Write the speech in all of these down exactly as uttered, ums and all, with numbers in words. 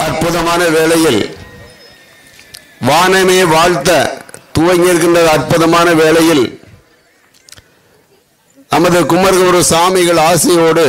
அற்புதமான வேளையில் வானமே வாழ்த்த துவங்கி இருக்கின்ற அற்புதமான வேளையில் நமது குமரகுரு சாமிகள் ஆசையோடு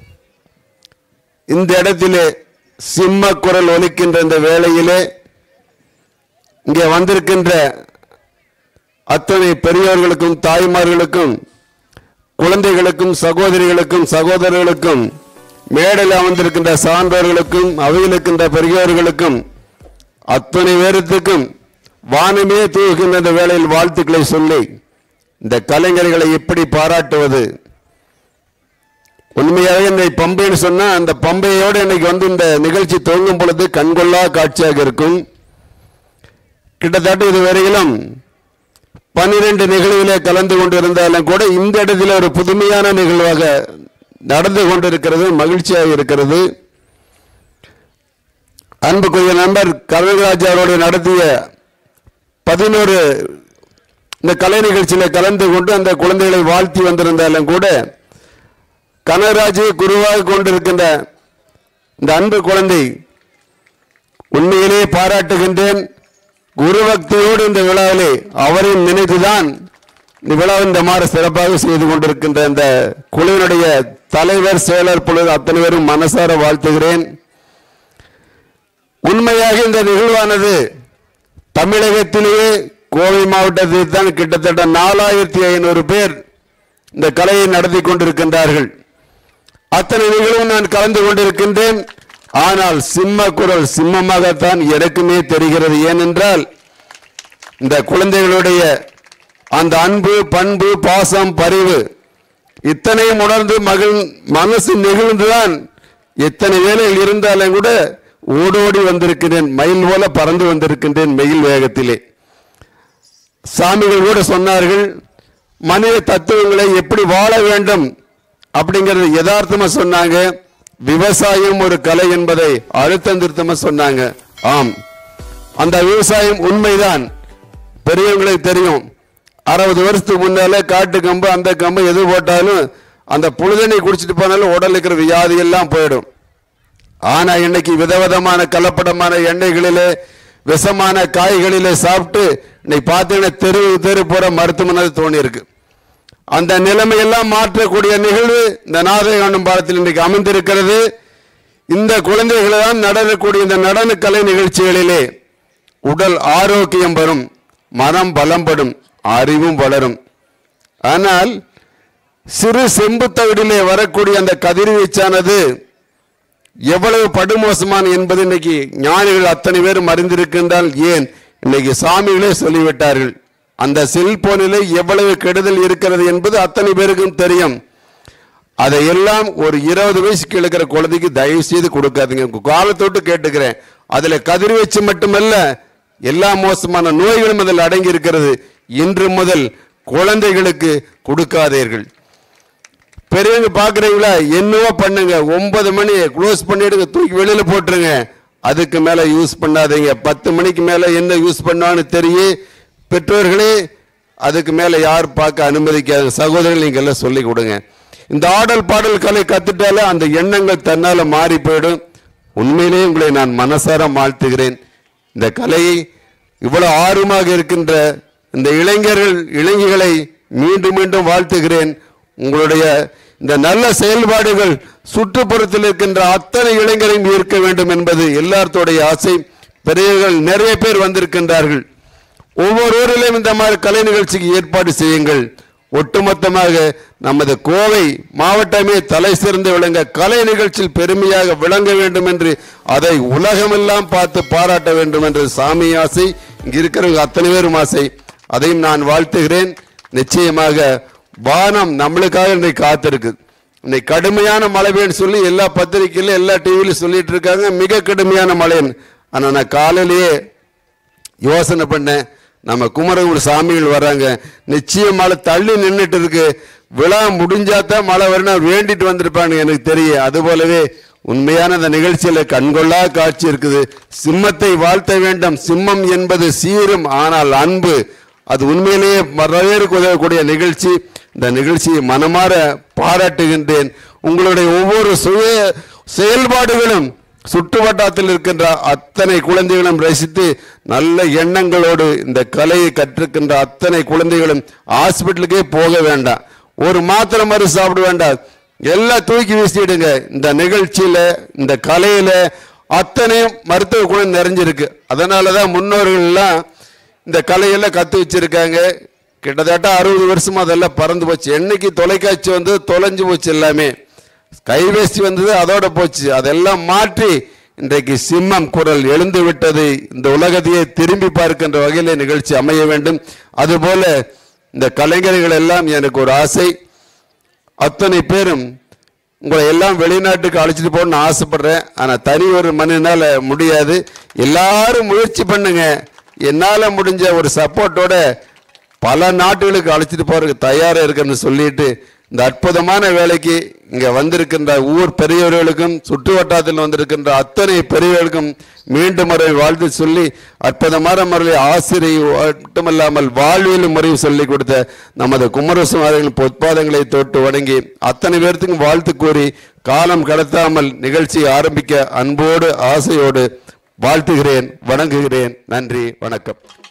இந்த இடத்திலே சிம்ம குரல் ஒலிக்கின்ற இந்த வேளையிலே இங்கே வந்திருக்கின்ற அத்தனை பெரியோர்களுக்கும் தாய்மார்களுக்கும் குழந்தைகளுக்கும் சகோதரிகளுக்கும் சகோதரர்களுக்கும் மேடையில் அமர்ந்திருக்கின்ற சான்றோர்களுக்கும் அவையில் இருக்கின்ற பெரியோர்களுக்கும் அத்தனை பேருக்கும் வானமே தூவுகின்ற இந்த வேளையில் வாழ்த்துக்களை சொல்லி இந்த கலைஞர்களை எப்படி பாராட்டுவது. உண்மையாக இந்த பம்பைன்னு சொன்னா அந்த பம்பையோடு இன்னைக்கு வந்து இந்த நிகழ்ச்சி துவங்கும் பொழுது கண்கொள்ளா காட்சியாக இருக்கும். கிட்டத்தட்ட இதுவரையிலும் பன்னிரண்டு நிகழ்வுகளே கலந்து கொண்டிருந்தாலும் கூட இந்த இடத்துல ஒரு புதுமையான நிகழ்வாக நடந்து கொண்டிருக்கிறது, மகிழ்ச்சியாக இருக்கிறது. அன்புக்குரிய நண்பர் கனகராஜ் அவரோடு நடத்திய பதினோரு இந்த கலை நிகழ்ச்சியில கலந்து கொண்டு அந்த குழந்தைகளை வாழ்த்தி வந்திருந்தாலும் கூட கனகராஜை குருவாக கொண்டிருக்கின்ற இந்த அன்பு குழந்தை உண்மையிலே பாராட்டுகின்றேன். குருபக்தியோடு இந்த விழாவிலே அவரையும் நினைத்துதான் இந்த விழாவை இந்த மாதிரி சிறப்பாக செய்து கொண்டிருக்கின்ற இந்த குழுவினுடைய தலைவர் செயலர் பொழுது அத்தனை பேரும் மனசார வாழ்த்துகிறேன். உண்மையாக இந்த நிகழ்வானது தமிழகத்திலேயே கோவை மாவட்டத்தில் தான் கிட்டத்தட்ட நாலாயிரத்தி ஐநூறு பேர் இந்த கலையை நடத்தி கொண்டிருக்கின்றார்கள். அத்தனை நிகழ்வும் நான் கலந்து கொண்டிருக்கின்றேன். ஆனால் சிம்ம குரல் சிம்மமாகத்தான் எனக்குமே தெரிகிறது. ஏனென்றால் இந்த குழந்தைகளுடைய அந்த அன்பு பண்பு பாசம் பரிவு இத்தனையும் உணர்ந்து மகிழ் மனசு நெகிழ்ந்துதான் எத்தனை வேலைகள் இருந்தாலும் கூட ஓடோடி வந்திருக்கிறேன், மயில் போல பறந்து வந்திருக்கின்றேன் மெயில் வேகத்திலே. சாமிகள் கூட சொன்னார்கள் மனித தத்துவங்களை எப்படி வாழ வேண்டும் அப்படிங்கிறது யதார்த்தமா சொன்னாங்க. விவசாயம் ஒரு கலை என்பதை அழுத்தம் திருத்தமா சொன்னாங்க. ஆம், அந்த விவசாயம் உண்மைதான். பெரியவங்களுக்கு தெரியும், அறுபது வருஷத்துக்கு முன்னால காட்டு கம்பு அந்த கம்பு எது போட்டாலும் அந்த புழுதனை குடிச்சிட்டு போனாலும் உடல் இருக்கிற வியாதி எல்லாம் போயிடும். ஆனா இன்னைக்கு விதவிதமான கலப்படமான எண்ணெய்களிலே விஷமான காய்களிலே சாப்பிட்டு இன்னைக்கு பார்த்தீங்கன்னா தெரு தெரு போற மருத்துவமனை தோணி இருக்கு. அந்த நிலைமையெல்லாம் மாற்றக்கூடிய நிகழ்வு இந்த நாதகாண்டம் பாடத்தில் இன்றைக்கு அமைந்திருக்கிறது. இந்த குழந்தைகளை தான் நடனக்கூடிய இந்த நடன கலை நிகழ்ச்சிகளிலே உடல் ஆரோக்கியம் வரும், மனம் பலம்படும், அறிவும் வளரும். ஆனால் சிறு செம்பு தகடிலே வரக்கூடிய அந்த கதிர்வீச்சானது எவ்வளவு படுமோசமான என்பது இன்னைக்கு ஞானிகள் அத்தனை பேரும் அறிந்திருக்கின்றால். ஏன் இன்னைக்கு சாமிகளே சொல்லிவிட்டார்கள். அந்த செல்போனிலே எவ்வளவு கெடுதல் இருக்கிறது என்பது அத்தனை பேருக்கும் தெரியும். அதையெல்லாம் ஒரு இருபது வயசுக்கு இருக்கிற குழந்தைக்கு தயவு செய்து கொடுக்காதீங்க. காலத்தோட்டு கேட்டுக்கிறேன். அதுல கதிர்வீச்சு மட்டுமல்ல, எல்லா மோசமான நோய்களும் அதில் அடங்கி இருக்கிறது. இன்று முதல் குழந்தைகளுக்கு கொடுக்காதீர்கள். பெரியவங்க பாக்குறீங்களா, என்னவோ பண்ணுங்க, ஒன்பது மணி க்ளோஸ் பண்ணிடுங்க, தூக்கி வெளியில போட்டுருங்க. அதுக்கு மேல யூஸ் பண்ணாதீங்க. பத்து மணிக்கு மேல என்ன யூஸ் பண்ணான்னு தெரியும். பெற்றோர்களே அதுக்கு மேல யார் பார்க்க அனுமதிக்காத சகோதரர்கள் நீங்க எல்லாம் சொல்லி கொடுங்க. இந்த ஆடல் பாடல் கலை கத்துட்டாலே அந்த எண்ணங்கள் தன்னால மாறி போயிடும். உண்மையிலேயே உங்களை நான் மனசார வாழ்த்துகிறேன். இந்த கலையை இவ்வளவு ஆர்வமாக இருக்கின்ற இந்த இளைஞர்கள் இளைஞர்களை மீண்டும் மீண்டும் வாழ்த்துகிறேன். உங்களுடைய இந்த நல்ல செயல்பாடுகள் சுற்றுப்புறத்தில் இருக்கின்ற அத்தனை இளைஞரையும் ஈர்க்க வேண்டும் என்பது எல்லாத்தோடைய ஆசை. பெரியவர்கள் நிறைய பேர் வந்திருக்கின்றார்கள். ஒவ்வொரு ஊரிலும் இந்த மாதிரி கலை நிகழ்ச்சிக்கு ஏற்பாடு செய்யுங்கள். ஒட்டுமொத்தமாக நமது கோவை மாவட்டமே தலை சிறந்து விளங்க கலை நிகழ்ச்சியில் பெருமையாக விளங்க வேண்டும் என்று, அதை உலகமெல்லாம் பார்த்து பாராட்ட வேண்டும் என்று சாமி ஆசை, இங்க இருக்கிறவங்க அத்தனை பேரும் ஆசை. அதையும் நான் வாழ்த்துகிறேன். நிச்சயமாக வானம் நம்மளுக்காக இன்னைக்கு காத்திருக்கு. இன்னைக்கு கடுமையான மழை பெய்யும் சொல்லி எல்லா பத்திரிகையிலும் எல்லா டிவியிலும் சொல்லிட்டு இருக்காங்க, மிக கடுமையான மழைன்னு. ஆனா நான் காலையிலேயே யோசனை பண்ணேன், நம்ம குமரகுரு சாமிகள் வர்றாங்க, நிச்சயம் மழை தள்ளி நின்றுட்டு இருக்கு, விழா முடிஞ்சாதான் மழை வரணும் வேண்டிட்டு வந்திருப்பான்னு எனக்கு தெரியும். அது போலவே உண்மையான அந்த நிகழ்ச்சியில கண்கொள்ளா காட்சி இருக்குது. சிம்மத்தை வாழ்த்த வேண்டும். சிம்மம் என்பது சீரும் ஆனால் அன்பு. அது உண்மையிலேயே வரவேற்க உதவக்கூடிய நிகழ்ச்சி. இந்த நிகழ்ச்சியை மனமாற பாராட்டுகின்றேன். உங்களுடைய ஒவ்வொரு சுய செயல்பாடுகளும் சுற்று வட்டாரத்தில் இருக்கின்ற அத்தனை குழந்தைகளும் ரசித்து நல்ல எண்ணங்களோடு இந்த கலையை கற்றுக்கின்ற அத்தனை குழந்தைகளும் ஹாஸ்பிட்டலுக்கே போக வேண்டாம், ஒரு மாத்திரை மருந்து சாப்பிட வேண்டாம், எல்லாம் தூக்கி வீசிடுங்க. இந்த நிகழ்ச்சியில இந்த கலையில அத்தனையும் மருத்துவ குணம் நிறைஞ்சிருக்கு. அதனாலதான் முன்னோர்கள் எல்லாம் இந்த கலையெல்லாம் கத்து வச்சிருக்காங்க. கிட்டத்தட்ட அறுபது வருஷமா அதெல்லாம் பறந்து போச்சு. என்னைக்கு தொலைக்காட்சி வந்து தொலைஞ்சு போச்சு, எல்லாமே கைவேசி வந்தது அதோட போச்சு. அதெல்லாம் மாற்றி இன்றைக்கு சிம்மம் குரல் எழுந்து விட்டது. இந்த உலகத்தையே திரும்பி பார்க்கின்ற வகையில நிகழ்ச்சி அமைய வேண்டும். அதுபோல இந்த கலைஞர்கள் எல்லாம் எனக்கு ஒரு ஆசை, அத்தனை பேரும் உங்களை எல்லாம் வெளிநாட்டுக்கு அழைச்சிட்டு போகணும்னு ஆசைப்படுறேன். ஆனால் தனி ஒரு மனிதனால முடியாது. எல்லாரும் முயற்சி பண்ணுங்க. என்னால் முடிஞ்ச ஒரு சப்போர்ட்டோட பல நாட்டுகளுக்கு அழைச்சிட்டு போறதுக்கு தயாராக இருக்குன்னு சொல்லிட்டு இந்த அற்புதமான வேலைக்கு இங்கே வந்திருக்கின்ற ஊர் பெரியவர்களுக்கும் சுற்று வட்டாரத்தில் வந்திருக்கின்ற அத்தனை பெரியவர்களுக்கும் மீண்டும் முறை வாழ்த்து சொல்லி அற்புதமான முறையில் ஆசிரியர் மட்டுமல்லாமல் வாழ்வியல் முறையை சொல்லிக் கொடுத்த நமது குமரசுவாரிகளின் பொற்பாதங்களை தொட்டு வணங்கி அத்தனை பேர்த்துக்கும் வாழ்த்து கூறி காலம் கடத்தாமல் நிகழ்ச்சியை ஆரம்பிக்க அன்போடு ஆசையோடு வாழ்த்துகிறேன், வணங்குகிறேன். நன்றி, வணக்கம்.